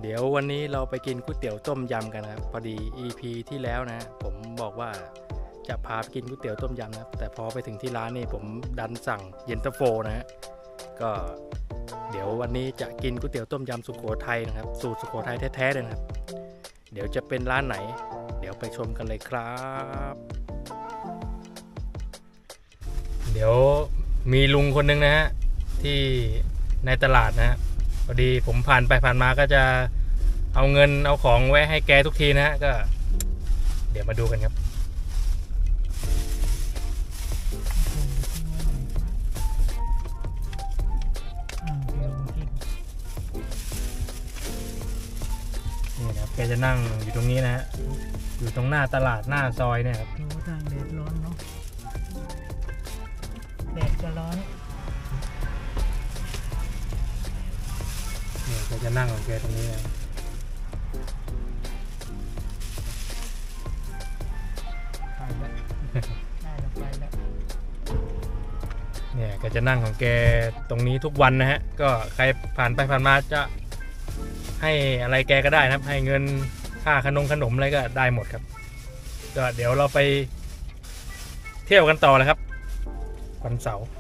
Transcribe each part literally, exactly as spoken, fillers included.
เดี๋ยววันนี้เราไปกินก๋วยเตี๋ยวต้มยำกันครับพอดี อี พี ที่แล้วนะผมบอกว่าจะพาไปกินก๋วยเตี๋ยวต้มยำนะครับแต่พอไปถึงที่ร้านนี่ผมดันสั่งเย็นตาโฟนะฮะก็เดี๋ยววันนี้จะกินก๋วยเตี๋ยวต้มยำสุโขทัยนะครับสูตรสุโขทัยแท้ๆเลยนะครับเดี๋ยวจะเป็นร้านไหนเดี๋ยวไปชมกันเลยครับเดี๋ยวมีลุงคนนึงนะฮะที่ในตลาดนะฮะพอดีผมผ่านไปผ่านมาก็จะเอาเงินเอาของไว้ให้แกทุกทีนะฮะก็เดี๋ยวมาดูกันครับนี่นะแกจะนั่งอยู่ตรงนี้นะฮะอยู่ตรงหน้าตลาดหน้าซอยเนี่ยครับโอ้ทางแดดร้อนเนาะแดดก็ร้อนเนี่ยแกจะนั่งของแกตรงนี้นะเนี่ยแกจะนั่งของแกตรงนี้ทุกวันนะฮะก็ใครผ่านไปผ่านมาจะให้อะไรแกก็ได้นะครับให้เงินค่าขนมขนมอะไรก็ได้หมดครับก็เดี๋ยวเราไปเที่ยวกันต่อเลยครับวันเสาร์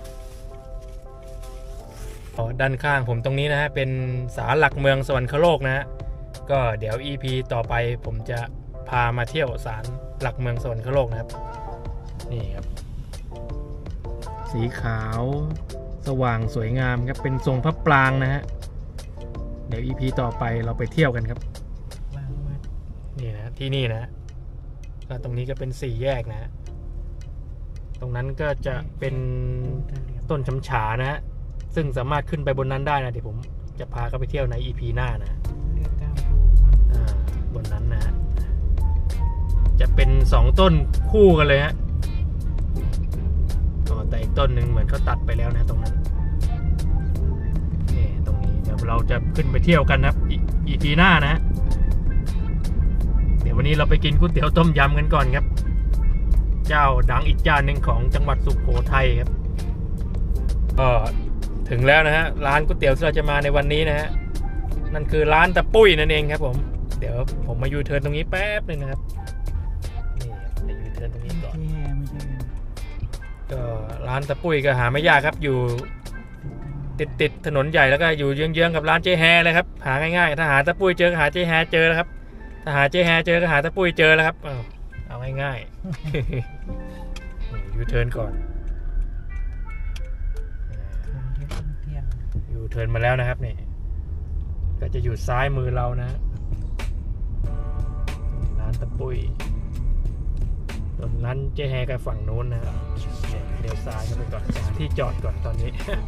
ด้านข้างผมตรงนี้นะฮะเป็นศาลหลักเมืองสวรรคโลกนะฮะก็เดี๋ยว อี พี ต่อไปผมจะพามาเที่ยวศาลหลักเมืองสวรรคโลกนะครับนี่ครับสีขาวสว่างสวยงามครับเป็นทรงพระปรางนะฮะเดี๋ยว อี พี ต่อไปเราไปเที่ยวกันครับนี่นะที่นี่นะก็ตรงนี้ก็เป็นสี่แยกนะฮะตรงนั้นก็จะเป็นต้นฉำฉานะฮะซึ่งสามารถขึ้นไปบนนั้นได้นะเดี๋ยวผมจะพาเขาไปเที่ยวใน อี พี หน้านะบนนั้นนะฮะจะเป็นสองต้นคู่กันเลยฮะแต่อีกต้นหนึ่งเหมือนเขาตัดไปแล้วนะตรงนั้นนี่ตรงนี้เดี๋ยวเราจะขึ้นไปเที่ยวกันนะครับ อี พี หน้านะฮะเดี๋ยววันนี้เราไปกินก๋วยเตี๋ยวต้มยำกันก่อนครับเจ้าดังอีกเจ้าหนึ่งของจังหวัดสุโขทัยครับก็ถึงแล้วนะฮะร้านก๋วยเตี๋ยวที่เราจะมาในวันนี้นะฮะนั่นคือร้านตะปุ้ยนั่นเองครับผมเดี๋ยวผมมายูเทิร์นตรงนี้แป๊บนึงนะครับนี่จะยูเทิร์นตรงนี้ก่อนก็ร้านตะปุ้ยก็หาไม่ยากครับอยู่ติดติดถนนใหญ่แล้วก็อยู่เยื้องๆกับร้านเจ๊แฮเลยครับหาง่ายๆถ้าหาตะปุ้ยเจอหาเจ๊แฮเจอแล้วครับถ้าหาเจ๊แฮเจอก็หาตะปุ้ยเจอแล้วครับเอาเอาง่ายๆยูเทิร์นก่อนยูเทิร์นมาแล้วนะครับนี่ก็จะอยู่ซ้ายมือเรานะร้านตะปุ้ยส่วนร้านเจ๊แฮกับฝั่งโน้นนะเดี๋ยวซ้ายกันไปก่อนหาที่จอดก่อนตอนนี้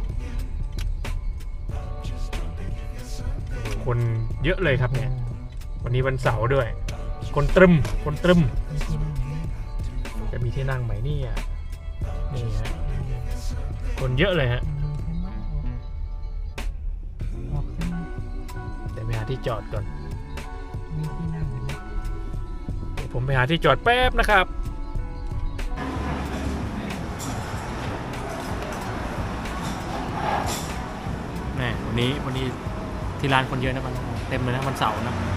คนเยอะเลยครับเนี่ยวันนี้วันเสาร์ด้วยคนตรึมคนตรึมจะมีที่นั่งไหมนี่อ่ะนี่ฮะคนเยอะเลยฮะเดี๋ยวไปหาที่จอดก่อนเดี๋ยวผมไปหาที่จอดแป๊บนะครับแม่วันนี้วันนี้ที่ร้านคนเยอะนะมันเต็มเลยนะวันเสาร์นะ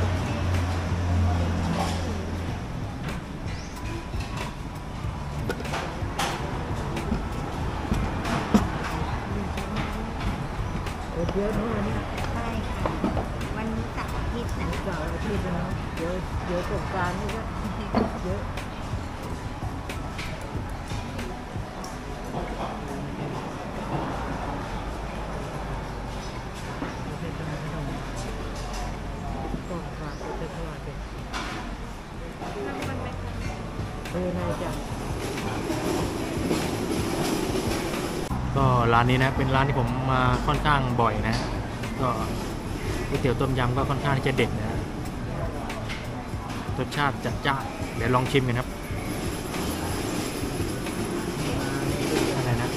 เยอะเนาะเนี่ยใช่วันเสาร์อาทิตย์นะเสาร์อาทิตย์นะเยอะเยอะสงกรานต์นี่ก็เยอะก็ร้านนี้นะเป็นร้านที่ผมมาค่อนข้างบ่อยนะก็ก๋วยเตี๋ยวต้มยำก็ค่อนข้างที่จะเด็ดนะรสชาติจัดจ้านเดี๋ยวลองชิมกันครับอะไรนะ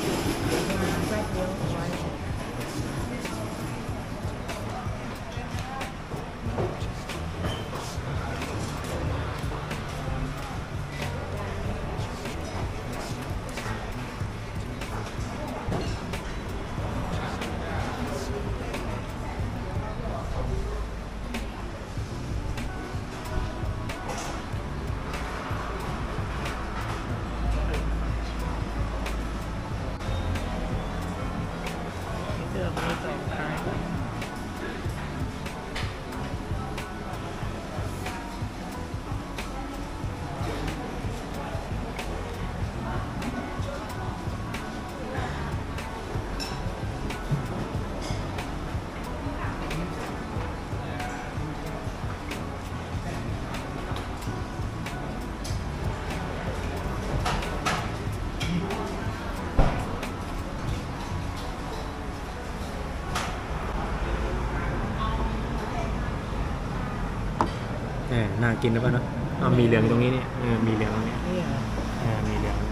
เออน่ากินหรือเปล่าเนาะอ๋อมีเหลืองตรงนี้นี่เออมีเหลืองตรงนี้นี่เหรอเออมีเหลือง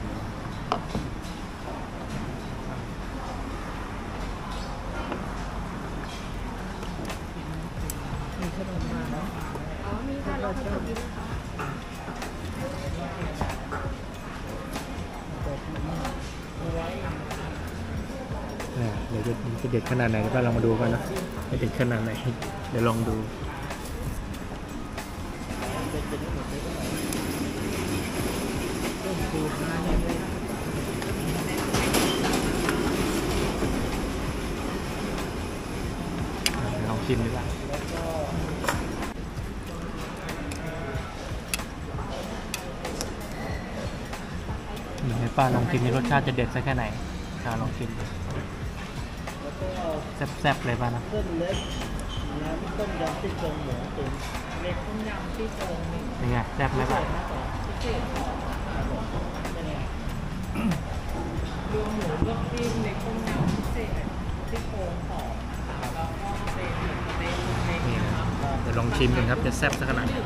มีขนมมาแล้วอ๋อ มีค่ะเราขนมนี้แบบนี้เอาไว้เออเดี๋ยวจะจะเด็ดขนาดไหนเดี๋ยวเราลองมาดูกันนะจะเด็ดขนาดไหนเดี๋ยวลองดูต้มสูตรมาเนี่ยเลยลองชิมดีกว่าเดี๋ยวให้ป้าลองชิมในรสชาติจะเด็ดสักแค่ไหนป้าลองชิมดูแล้วก็เอาแซ่บๆเลยป้านะเส้นเล็กน้ำต้มยำซี่โครงหมูตุ๋นเล็กต้มยำซี่โครงนี่เป็นไงแซ่บไหมป้าพิเศษครับผมเป็นไงรวมหมูลวกจิ้มเล็กต้มยำพิเศษซี่โครงสองแล้วก็เป็นเป็นเล็กนี่นะนะครับ เดี๋ยวลองชิมกันครับจะแซ่บสักขนาดไหน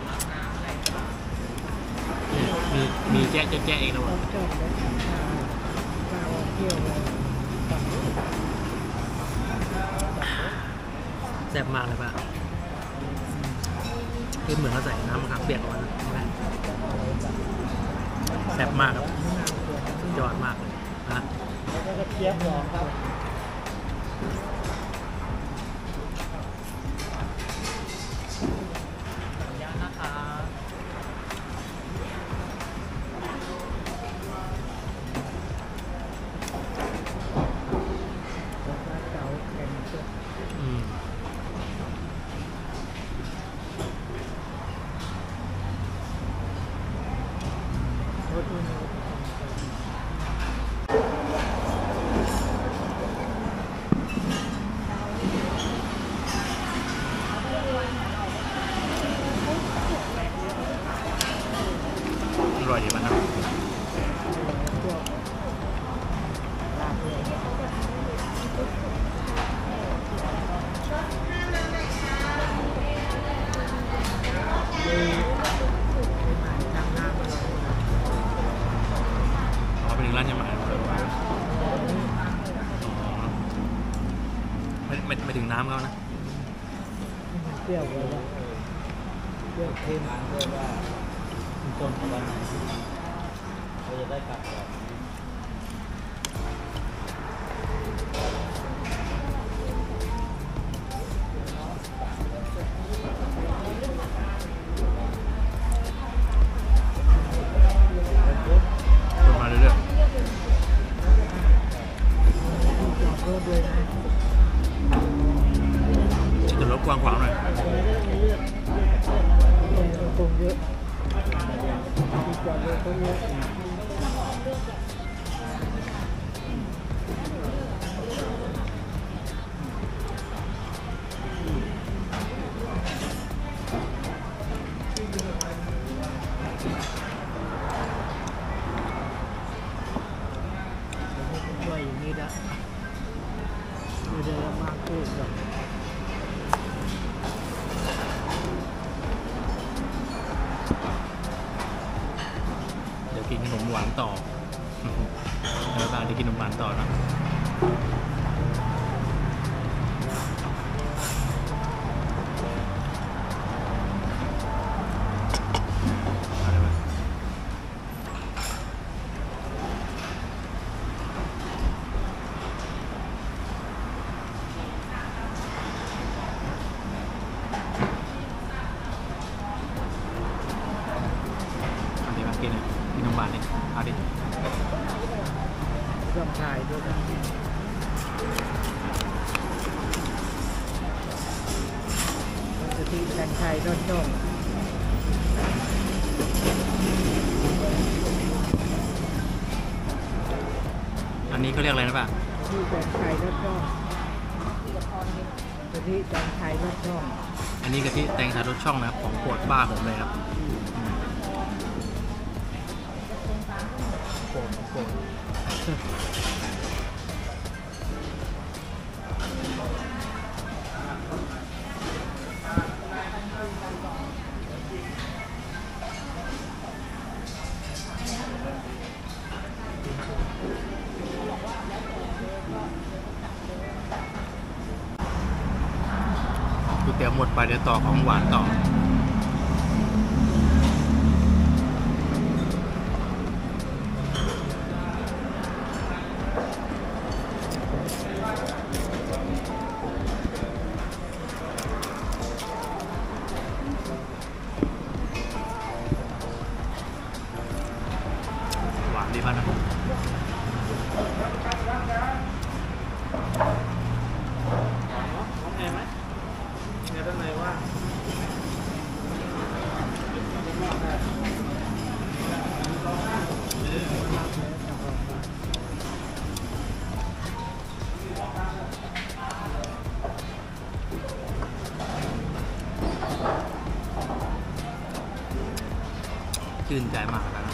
มีมีแจ๊ะแจ๊ะเองนะต้วะมจอดเลยข้าวเที่ยวเลยแซ่บมากเลยป้าคือเหมือนเขาใส่น้ำมะขามเปียกลงมานะแซ่บมากครับสุดยอดมากเลยนะแล้วก็กระเทียมหอมครับ ย่างนะคะแล้วก็เก๋าแกงเชือกอืมอร่อยดีมันนะพวกลาบเลยดีไปหมายทางน้ำอร่อยนะอ๋อไปถึงร้านยังไงไม่ไม่ไม่ถึงน้ำเขานะมันเปรี้ยวเลยนะเปรี้ยวเค็มเลยว่าต้นวันเราจะได้กลับก่อนวนมาเรื่อยจอดรถเลยนะๆจะรถกว้างขวางหน่อยคงเยอะที่จอดรถก็เยอะช่วยอย่างนี้ได้ไม่ได้มากขึ้นหรอกเดี๋ยวกินขนมหวานต่อเดี๋ยวบ้านจะกินขนมหวานต่อนะอะไรวะเอาดิมากินเลยกินขนมหวานเลยเอาดิต้องถ่ายด้วยนะกะทิแตงไทยรสช่องอันนี้เขาเรียกอะไรนะป่ะกะทิแตงไทยรสช่องกะทิแตงไทยรสช่องอันนี้กะทิแตงไทยรสช่องนะครับของโปรดป้าผมเลยครับโปรดโปรดมดไปเดี๋ยวต่อของหวานต่อหวานดีป่ะนะชื่นใจมากแล้วนะ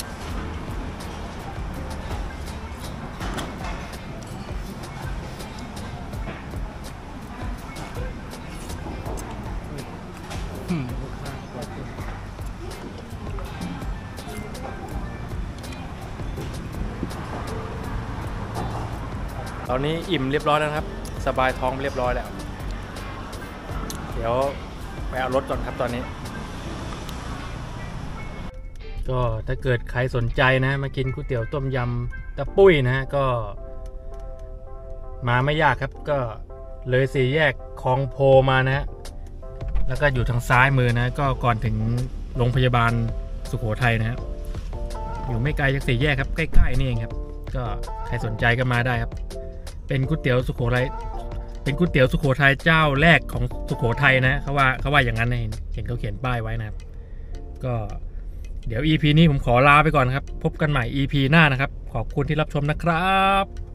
ตอนนี้อิ่มเรียบร้อยแล้วครับสบายท้องเรียบร้อยแล้วเดี๋ยวไปเอารถก่อนครับตอนนี้ก็ถ้าเกิดใครสนใจนะมากินก๋วยเตี๋ยวต้มยำตะปุ้ยนะก็มาไม่ยากครับก็เลยสี่แยกคลองโพมานะฮะแล้วก็อยู่ทางซ้ายมือนะก็ก่อนถึงโรงพยาบาลสุโขทัยนะครับอยู่ไม่ไกลจากสี่แยกครับใกล้ๆนี่เองครับก็ใครสนใจก็มาได้ครับเป็นก๋วยเตี๋ยวสุโขทัยเป็นก๋วยเตี๋ยวสุโขทัยเจ้าแรกของสุโขทัยนะเขาว่าเขาว่าอย่างนั้นเห็นเห็นเขาเขียนป้ายไว้นะครับก็เดี๋ยว อี พี นี้ผมขอลาไปก่อนครับพบกันใหม่ อี พี หน้านะครับขอบคุณที่รับชมนะครับ